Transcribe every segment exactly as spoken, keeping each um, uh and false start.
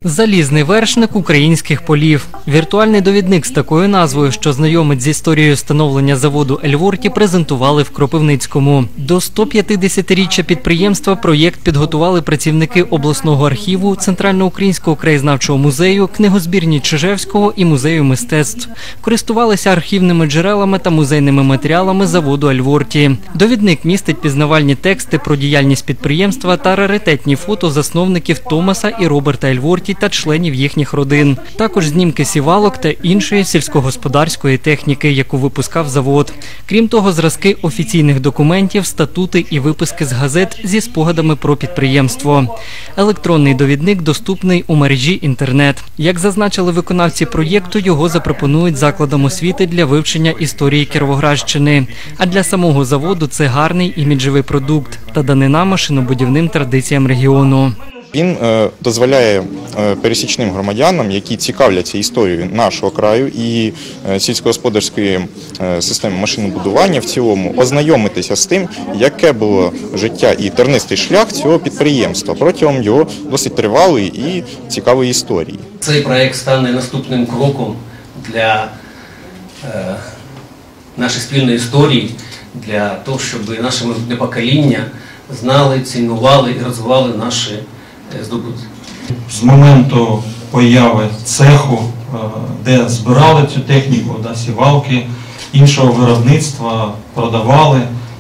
Залізний вершник українських полів. Віртуальний довідник з такою назвою, що знайомить з історією становлення заводу «Ельворті», презентували в Кропивницькому. До сто п'ятдесятиріччя підприємства проєкт підготували працівники обласного архіву, Центральноукраїнського краєзнавчого музею, книгозбірні Чижевського і музею мистецтв. Користувалися архівними джерелами та музейними матеріалами заводу «Ельворті». Довідник містить пізнавальні тексти про діяльність підприємства та раритетні фото засновників Томаса і Роберта Ельворті та членів їхніх родин. Також знімки сівалок та іншої сільськогосподарської техніки, яку випускав завод. Крім того, зразки офіційних документів, статути і виписки з газет зі спогадами про підприємство. Електронний довідник доступний у мережі інтернет. Як зазначили виконавці проєкту, його запропонують закладам освіти для вивчення історії Кіровоградщини. А для самого заводу це гарний іміджевий продукт та данина машинобудівним традиціям регіону. Він дозволяє пересічним громадянам, які цікавляться історією нашого краю і сільськогосподарської системи машинобудування в цілому, ознайомитися з тим, яке було життя і тернистий шлях цього підприємства протягом його досить тривалої і цікавої історії. Цей проєкт стане наступним кроком для е, нашої спільної історії, для того, щоб наше майбутнє покоління знали, цінували і розвивали наші здобутки. З моменту появи цеху, де збирали цю техніку, сівалки, іншого виробництва продавали,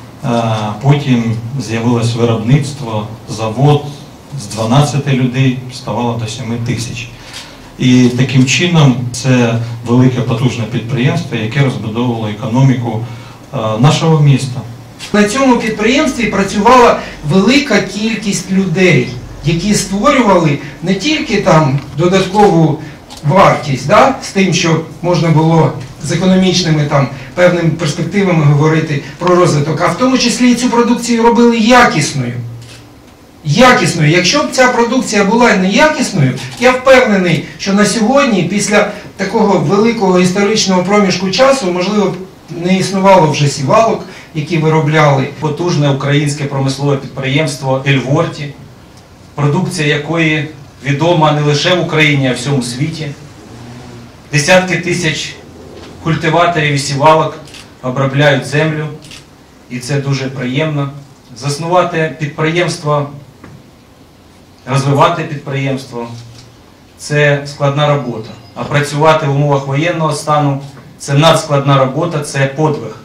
потім з'явилось виробництво, завод з дванадцяти людей ставало до семи тисяч. І таким чином це велике потужне підприємство, яке розбудовувало економіку нашого міста. На цьому підприємстві працювала велика кількість людей, які створювали не тільки там додаткову вартість, да, з тим, що можна було з економічними там певними перспективами говорити про розвиток, а в тому числі і цю продукцію робили якісною. Якісною. Якщо б ця продукція була неякісною, я впевнений, що на сьогодні, після такого великого історичного проміжку часу, можливо, не існувало вже сівалок, які виробляли. Потужне українське промислове підприємство «Ельворті», продукція якої відома не лише в Україні, а й в всьому світі. Десятки тисяч культиваторів і сівалок обробляють землю, і це дуже приємно. Заснувати підприємство, розвивати підприємство – це складна робота. А працювати в умовах воєнного стану – це надскладна робота, це подвиг.